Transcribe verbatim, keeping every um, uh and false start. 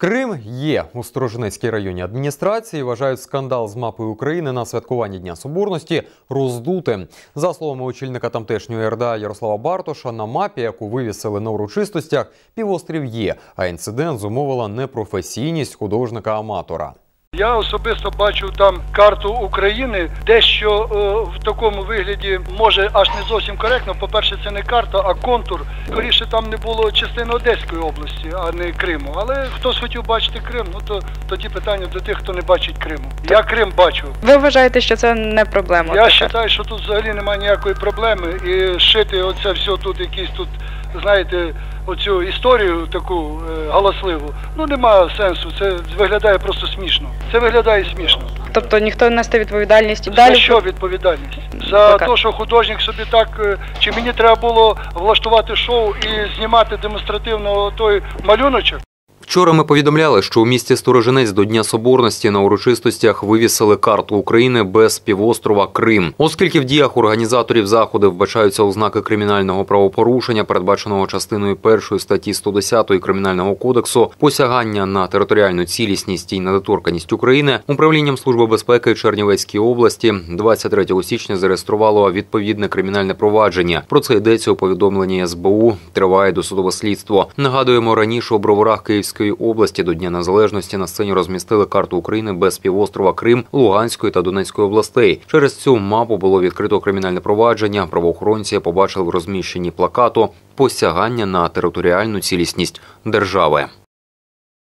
Крим є. У Сторожинецькій районній адміністрації вважають скандал з мапою України на святкуванні Дня Соборності роздутим. За словами очільника тамтешньої ер де а Ярослава Бартоша, на мапі, яку вивісили на урочистостях, півострів є, а інцидент зумовила непрофесійність художника-аматора. Я особисто бачу там карту України, дещо е, в такому вигляді, може аж не зовсім коректно. По-перше, це не карта, а контур. Скоріше там не було частини Одеської області, а не Криму. Але хтось хотів бачити Крим, ну то тоді питання до тих, хто не бачить Криму. Я Крим бачу. Ви вважаєте, що це не проблема? Я вважаю, що тут взагалі немає ніякої проблеми. І шити оце все тут, якісь тут, знаєте, оцю історію таку е, галасливу, ну немає сенсу, це виглядає просто смішно. Це виглядає смішно. Тобто ніхто не несе відповідальність? За Далі... що відповідальність? За те, що художник собі так, чи мені треба було влаштувати шоу і знімати демонстративно той малюночок? Вчора ми повідомляли, що у місті Сторожинець до Дня Соборності на урочистостях вивісили карту України без півострова Крим. Оскільки в діях організаторів заходу вбачаються ознаки кримінального правопорушення, передбаченого частиною першої статті сто десять Кримінального кодексу, посягання на територіальну цілісність і недоторканність України, управлінням Служби безпеки Чернівецької області двадцять третього січня зареєструвало відповідне кримінальне провадження. Про це йдеться у повідомленні ес бе у. Триває досудове слідство. Нагадуємо, раніше у Броварах Київської області до Дня Незалежності на сцені розмістили карту України без півострова Крим, Луганської та Донецької областей. Через цю мапу було відкрито кримінальне провадження. Правоохоронці побачили в розміщенні плакату «Посягання на територіальну цілісність держави».